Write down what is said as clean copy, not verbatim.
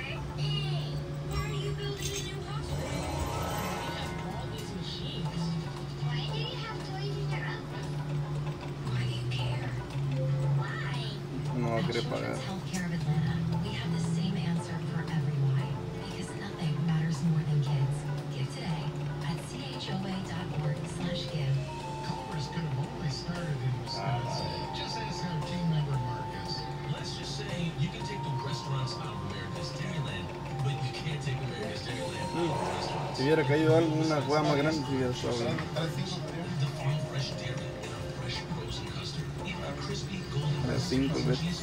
No va a querer pagar. Si hubiera caído algo, una hueá más grande, si hubiera estado bien. A 5 veces.